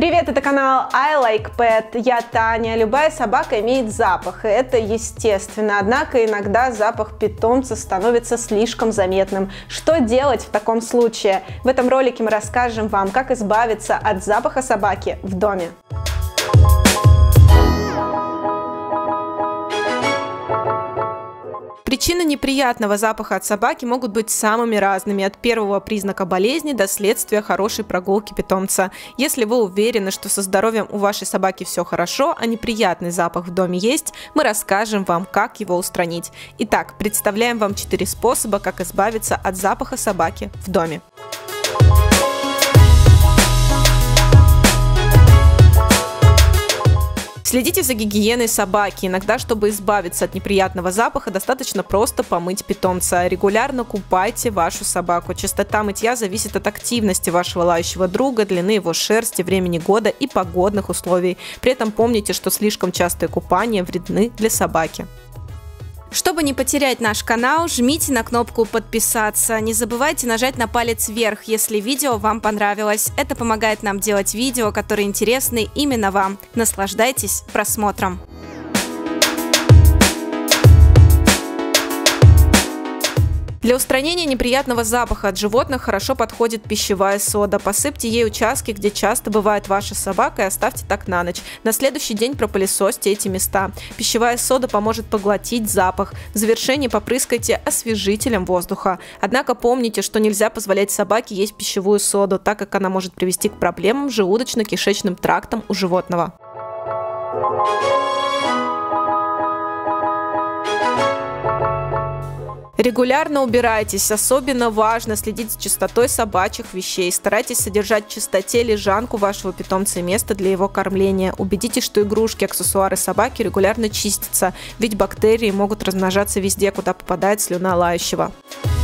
Привет, это канал I Like Pet, я Таня. Любая собака имеет запах, и это естественно. Однако иногда запах питомца становится слишком заметным. Что делать в таком случае? В этом ролике мы расскажем вам, как избавиться от запаха собаки в доме. Причины неприятного запаха от собаки могут быть самыми разными, от первого признака болезни до следствия хорошей прогулки питомца. Если вы уверены, что со здоровьем у вашей собаки все хорошо, а неприятный запах в доме есть, мы расскажем вам, как его устранить. Итак, представляем вам 4 способа, как избавиться от запаха собаки в доме. Следите за гигиеной собаки. Иногда, чтобы избавиться от неприятного запаха, достаточно просто помыть питомца. Регулярно купайте вашу собаку. Частота мытья зависит от активности вашего лающего друга, длины его шерсти, времени года и погодных условий. При этом помните, что слишком частые купания вредны для собаки. Чтобы не потерять наш канал, жмите на кнопку подписаться. Не забывайте нажать на палец вверх, если видео вам понравилось. Это помогает нам делать видео, которые интересны именно вам. Наслаждайтесь просмотром. Для устранения неприятного запаха от животных хорошо подходит пищевая сода. Посыпьте ей участки, где часто бывает ваша собака, и оставьте так на ночь. На следующий день пропылесосьте эти места. Пищевая сода поможет поглотить запах. В завершении попрыскайте освежителем воздуха. Однако помните, что нельзя позволять собаке есть пищевую соду, так как она может привести к проблемам с желудочно-кишечным трактом у животного. Регулярно убирайтесь, особенно важно следить за чистотой собачьих вещей. Старайтесь содержать в чистоте лежанку вашего питомца и место для его кормления. Убедитесь, что игрушки, аксессуары собаки регулярно чистятся, ведь бактерии могут размножаться везде, куда попадает слюна лающего.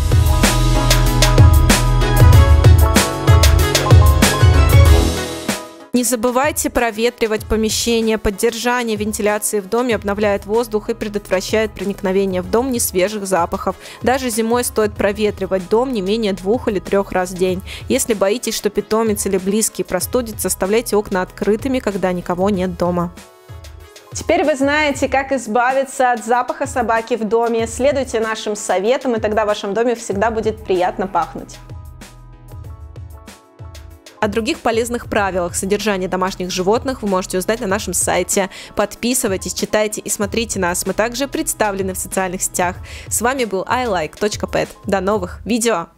Не забывайте проветривать помещение. Поддержание вентиляции в доме обновляет воздух и предотвращает проникновение в дом несвежих запахов. Даже зимой стоит проветривать дом не менее 2 или 3 раз в день. Если боитесь, что питомец или близкий простудится, оставляйте окна открытыми, когда никого нет дома. Теперь вы знаете, как избавиться от запаха собаки в доме. Следуйте нашим советам, и тогда в вашем доме всегда будет приятно пахнуть. О других полезных правилах содержания домашних животных вы можете узнать на нашем сайте. Подписывайтесь, читайте и смотрите нас. Мы также представлены в социальных сетях. С вами был ilike.pet. До новых видео!